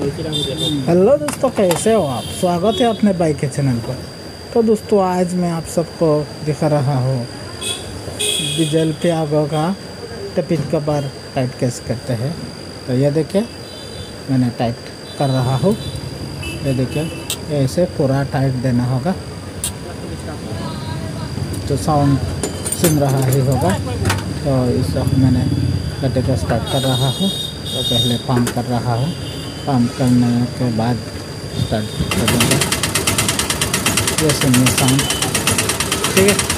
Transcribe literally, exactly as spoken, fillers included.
Hello दोस्तों, कैसे हो आप। स्वागत है अपने बाइक के चैनल पर। तो दोस्तों, आज मैं आप सबको दिखा रहा हूँ डीजल पियागो का टिपिन कवर टाइट कैसे करते हैं। तो ये देखिए, मैंने टाइट कर रहा हूँ। ये देखिए, ऐसे पूरा टाइट देना होगा तो साउंड सुन रहा ही होगा। तो इस वक्त मैंने गड्ढे को स्टार्ट कर रहा हूँ। तो पहले पंप कर रहा हूँ, पंप करने के बाद स्टार्ट करूँगा। ये सुनिए साउंड, ठीक है।